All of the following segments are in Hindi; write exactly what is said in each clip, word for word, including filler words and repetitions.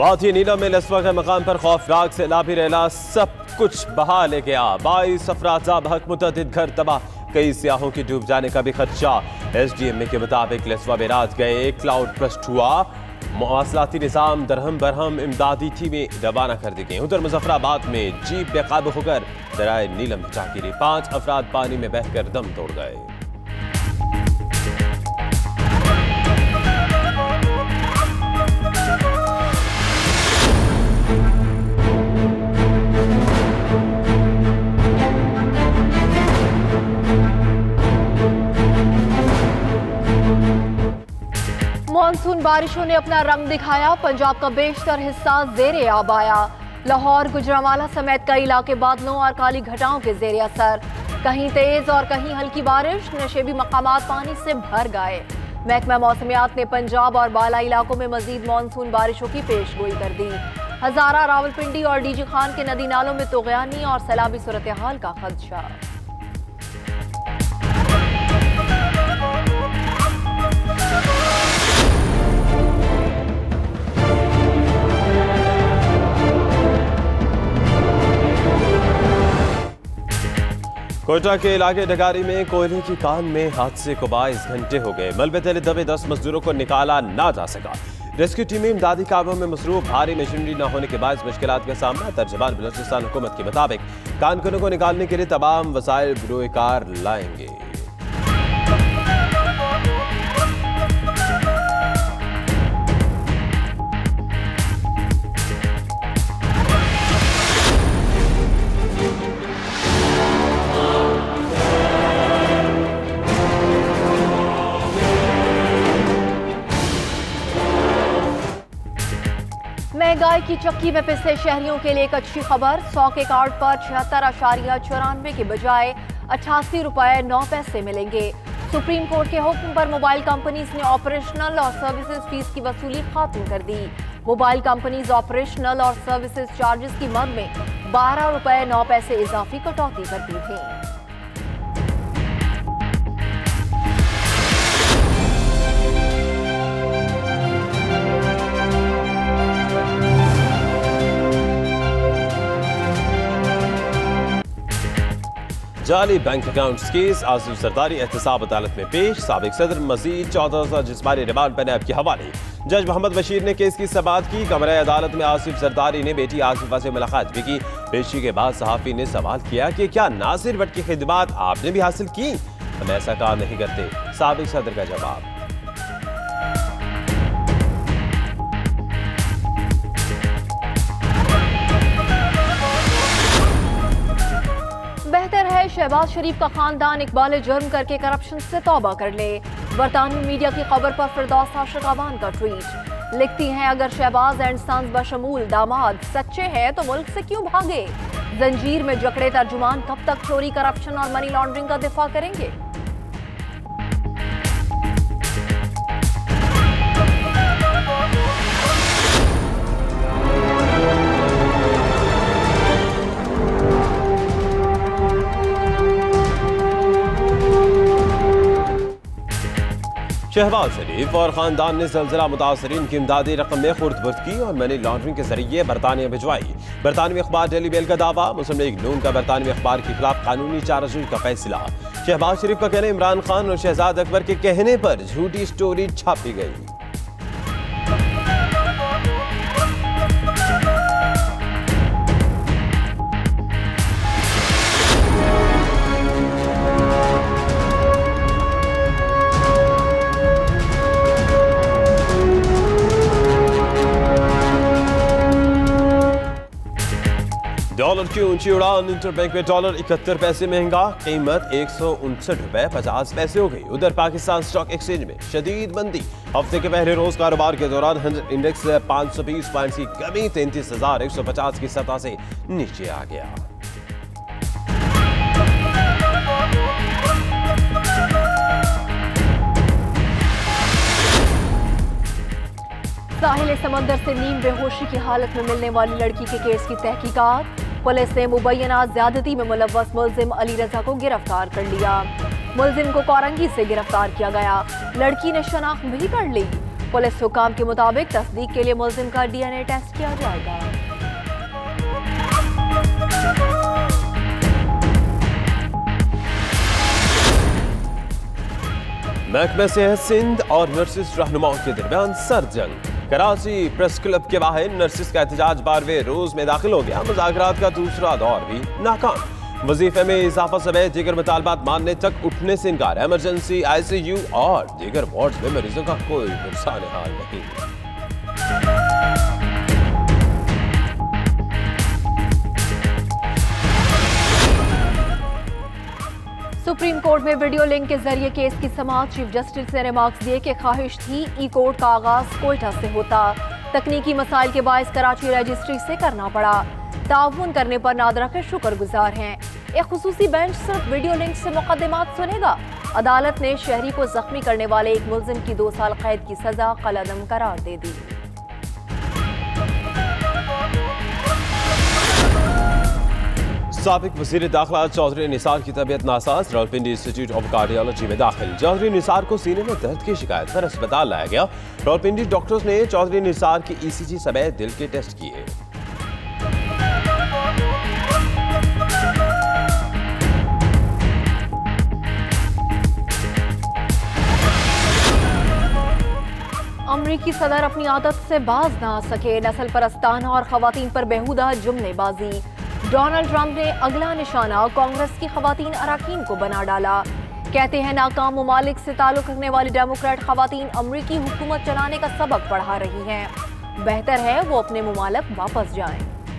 वादी नीलम में लसवा के मकाम पर खौफनाक सैलाबी रेला सब कुछ बहा ले गया। बाईस अफराद जाबहक, मुतअद्दिद घर तबाह, कई सियाहों की डूब जाने का भी खदशा। एस डी एम ए के मुताबिक लसवा में रात गए क्लाउड बस्ट हुआ। मवासलाती निज़ाम दरहम बरहम इमदादी टीमें रवाना कर दी गई। उधर मुजफ्फराबाद में जीप बेकाबू होकर दराए नीलम में जा गिरी। पांच अफराद पानी में बहकर दम तोड़ गए। मानसून बारिशों ने अपना रंग दिखाया। पंजाब का बेशतर हिस्सा जेरे आब आया। लाहौर, गुजरांवाला समेत कई इलाके बादलों और काली घटाओं के जेरे असर। कहीं तेज और कहीं हल्की बारिश, नशेबी मकामात पानी से भर गए। महकमा मौसमियात ने पंजाब और बाला इलाकों में मजीद मानसून बारिशों की पेशगोई कर दी। हजारा, रावलपिंडी और डीजी खान के नदी नालों में तुगयानी और सैलाबी सूरत हाल का खदशा। कोयटा के इलाके डगारी में कोयले की कान में हादसे को बाईस घंटे हो गए। मलबे तले दबे दस मजदूरों को निकाला ना जा सका। रेस्क्यू टीमें इमदादी कामों में मसरूफ। भारी मशीनरी न होने के बाद मुश्किलात का सामना। तर्जमान बलूचिस्तान हुकूमत के मुताबिक कानकुनों को निकालने के लिए तमाम वसाइल बरोए कार लाएंगे। महंगाई की चक्की में पिसे शहरियों के लिए एक अच्छी खबर। सौ के कार्ड पर छिहत्तर अशारिया चौरानवे के बजाय अट्ठासी रुपए नौ पैसे मिलेंगे। सुप्रीम कोर्ट के हुक्म पर मोबाइल कंपनीज ने ऑपरेशनल और सर्विसेज फीस की वसूली खत्म कर दी। मोबाइल कंपनीज ऑपरेशनल और सर्विसेज चार्जेस की मद में बारह रुपए नौ पैसे इजाफी कटौती करती थी। जाली bank account case Asif Zardari एहतसाब अदालत में पेश। साबिक सदर मजीद चौदह रोजा जिस्मानी रिमांड पर नैब के हवाले। जज मोहम्मद बशीर ने केस की समाअत की। कमरे अदालत में आसिफ जरदारी ने बेटी आसिफा से मुलाकात भी की। पेशी के बाद सहाफी ने सवाल किया कि क्या नासिर भट्ट की खिदमात आपने भी हासिल की? हम ऐसा काम नहीं करते। साबिक सदर का जवाब। बेहतर है शहबाज शरीफ का खानदान इकबाल जुर्म करके करप्शन से तौबा कर ले। बरतानवी मीडिया की खबर पर फिरदौस आशिक अवान का ट्वीट। लिखती हैं, अगर शहबाज एंड सन्स बशमूल दामाद सच्चे हैं तो मुल्क से क्यों भागे? जंजीर में जकड़े तर्जुमान कब तक चोरी, करप्शन और मनी लॉन्ड्रिंग का दिफा करेंगे? शहबाज शरीफ और खानदान ने ज़लज़ला मुतासरीन की इमदादी रकम में खुर्द बुर्द की और मनी लॉन्ड्रिंग के जरिए बरतानिया भिजवाई। बरतानवी अखबार डेली मेल का दावा। मुस्लिम लीग नून का बरतानवी अखबार के खिलाफ कानूनी चाराजोई का फैसला। शहबाज शरीफ का कहना, इमरान खान और शहजाद अकबर के कहने पर झूठी स्टोरी छापी गई। डॉलर की ऊंची उड़ान। इंटरबैंक में डॉलर इकहत्तर पैसे महंगा, कीमत एक सौ उनसठ रुपए पचास पैसे हो गई। उधर पाकिस्तान स्टॉक एक्सचेंज में शदीद मंदी। हफ्ते के पहले रोज कारोबार के दौरान हंड्रेड इंडेक्स पाँच सौ बीस पॉइंट की कमी तैंतीस हजार एक सौ पचास की सतह से नीचे आ गया। साहिल समंदर से नीम बेहोशी की हालत में मिलने वाली लड़की के केस की तहकीकात। पुलिस ने मुबैना ज्यादती में मुलव्वस मुल्जिम अली रजा को गिरफ्तार कर लिया। मुल्जिम को कोरंगी से गिरफ्तार किया गया। लड़की ने शनाख्त भी कर ली। पुलिस हुकाम के मुताबिक तस्दीक के लिए मुलजिम का डीएनए टेस्ट किया जाएगा। महकमे सेहत सिंध और नर्सिस रहनुमाओं के दरमियान सर्द जंग। कराची प्रेस क्लब के बाहर नर्सिस का एहतजाज बारहवें रोज में दाखिल हो गया। मुज़ाकरात का दूसरा दौर भी नाकाम। वजीफे में इजाफा समेत दीगर मुतालबात मानने तक उठने से इनकार। इमरजेंसी, आई सी यू और दीगर वार्ड में मरीजों का कोई नुकसान हाल नहीं। सुप्रीम कोर्ट में वीडियो लिंक के जरिए केस की समाअत। चीफ जस्टिस ने रिमार्क्स दिए कि ख्वाहिश थी ई कोर्ट का आगाज कोयटा से होता, तकनीकी मसाइल के बायस कराची रजिस्ट्री से करना पड़ा। ताउन करने पर नादरा के शुक्रगुजार हैं। एक खुसूसी बेंच सिर्फ वीडियो लिंक से मुकदमात सुनेगा। अदालत ने शहरी को जख्मी करने वाले एक मुलजिम की दो साल कैद की सजा कलअदम करार दे दी। साबिक वज़ीर दाखिला चौधरी निसार की तबीयत नासाज। रावलपिंडी इंस्टीट्यूट ऑफ कार्डियोलॉजी में दाखिल। चौधरी निसार को सीने में दर्द की शिकायत पर अस्पताल लाया गया। रावलपिंडी डॉक्टर्स ने चौधरी निसार की ईसीजी समेत दिल के टेस्ट किए। अमरीकी सदर अपनी आदत से बाज ना आ सके। नस्ल परस्ताना और खवातीन पर बेहुदा जुमलेबाजी। डोनाल्ड ट्रंप ने अगला निशाना कांग्रेस की खवातीन अराकीन को बना डाला। कहते हैं नाकाम ममालिक से ताल्लुक रखने वाली डेमोक्रेट खवातीन अमरीकी हुकूमत चलाने का सबक पढ़ा रही हैं। बेहतर है वो अपने ममालिक वापस जाएं।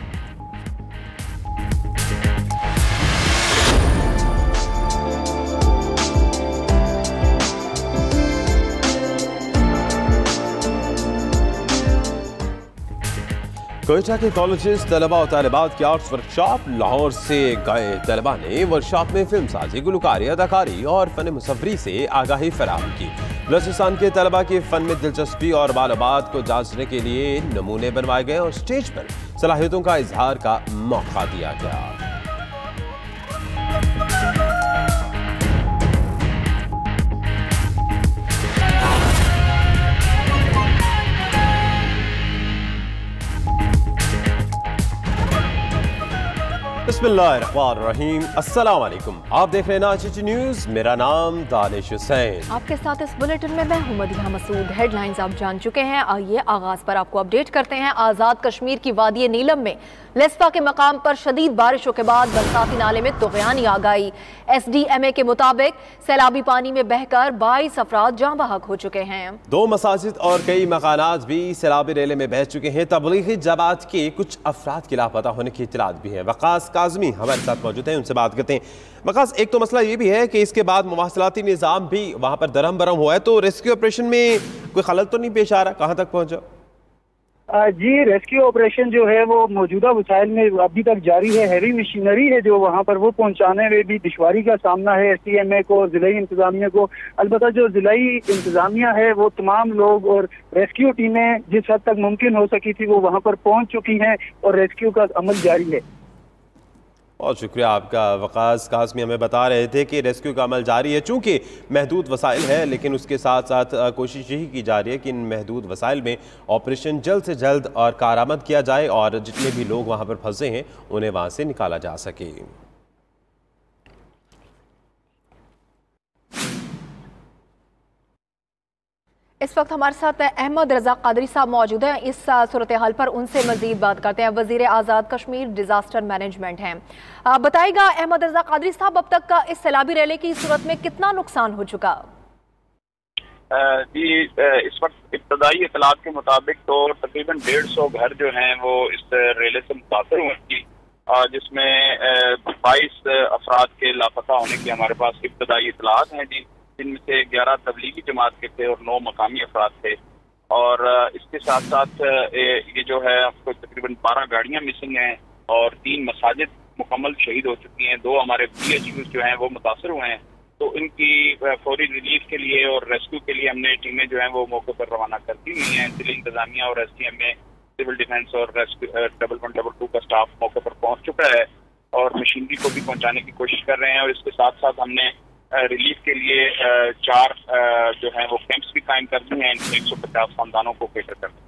कोयटा के कॉलेजेस तलबा और तालिबात की आर्ट्स वर्कशॉप। लाहौर से गए तलबा ने वर्कशॉप में फिल्म साजी, गुलकारी, अदाकारी और फन मुसव्वरी से आगाही फराहम की। बलूचिस्तान के तलबा के फन में दिलचस्पी और मालूमात को जांचने के लिए नमूने बनवाए गए और स्टेज पर सलाहियतों का इजहार का मौका दिया गया। बिस्मिल्लाहिर्रहमानिर्रहीम। अस्सलाम वालेकुम। आप देख रहे हैं नाचिची न्यूज़। मेरा नाम दानिश हुसैन। आपके साथ इस बुलेटिन में मैं हूं मदीहा मसूद। हेडलाइंस आप जान चुके हैं। आइए आगाज पर आपको अपडेट करते हैं। आज़ाद कश्मीर की वादी नीलम में लेस्पा के मकाम पर शदीद बारिशों के बाद बरसाती नाले में तुग़यानी आ गई। एस डी एम ए के मुताबिक सैलाबी पानी में बहकर बाईस अफराद जाँ बहक हो चुके हैं। दो मसाजिद और कई मकानात भी सैलाबी रेले में बह चुके हैं। तबलीगी जमात के कुछ अफराद के लापता होने की इत्तलात भी है। वकास काज़मी हमारे साथ मौजूद हैं, उनसे बात करते हैं। वकास, एक तो मसला ये भी है कि इसके बाद मुवासलाती निज़ाम भी वहाँ पर दरहम बरहम हुआ है, तो रेस्क्यू ऑपरेशन में कोई खलल तो नहीं पेश आ रहा? कहाँ तक पहुँचा? जी, रेस्क्यू ऑपरेशन जो है वो मौजूदा वसाइल में अभी तक जारी है। हैवी मशीनरी है जो वहाँ पर वो पहुँचाने में भी दुश्वारी का सामना है एस टी एम ए को, जिलाई इंतजामिया को। अलबत्ता जो जिलाई इंतजामिया है वो तमाम लोग और रेस्क्यू टीमें जिस हद तक मुमकिन हो सकी थी वो वहाँ पर पहुँच चुकी हैं और रेस्क्यू का अमल जारी है। बहुत शुक्रिया आपका। वकास काज़मी हमें बता रहे थे कि रेस्क्यू का अमल जारी है। चूँकि महदूद वसाइल है, लेकिन उसके साथ साथ कोशिश यही की जा रही है कि इन महदूद वसाइल में ऑपरेशन जल्द से जल्द और कारआमद किया जाए और जितने भी लोग वहाँ पर फंसे हैं उन्हें वहाँ से निकाला जा सके। इस वक्त हमारे साथ अहमद रजा कादरी साहब मौजूद हैं। इस सूरत हाल पर उनसे मजीद बात करते हैं। वजीर आज़ाद कश्मीर डिजास्टर मैनेजमेंट हैं। बताइएगा अहमद रजा कादरी साहब, अब तक का इस सैलाबी रेले की सूरत में कितना नुकसान हो चुका? जी, इस वक्त इब्तदाई इतलात के मुताबिक तो तकरीबन डेढ़ सौ घर जो हैं वो इस रेले से मुतासर हुए हैं, जिसमें बाईस अफराद के लापता होने की हमारे पास इब्तदाई इतलात हैं जी, जिनमें से ग्यारह तबलीगी जमात के थे और नौ मकामी अफराद थे। और इसके साथ साथ ये जो है आपको तकरीबन बारह गाड़ियां मिसिंग हैं और तीन मसाजिद मुकम्मल शहीद हो चुकी हैं। दो हमारे पी एच यूज जो हैं वो मुतासर हुए हैं, तो इनकी फौरी रिलीफ के लिए और रेस्क्यू के लिए हमने टीमें जो हैं वो मौके पर रवाना कर दी हुई हैं। जिला इंतजामिया और S T M A, civil defence और rescue double one double two का स्टाफ मौके पर पहुंच चुका है और मशीनरी को भी पहुंचाने की कोशिश कर रहे हैं। और इसके साथ साथ हमने रिलीफ के लिए चार जो है वो कैंप्स भी कायम कर दी हैं एक सौ पचास खानदानों को केटर करने।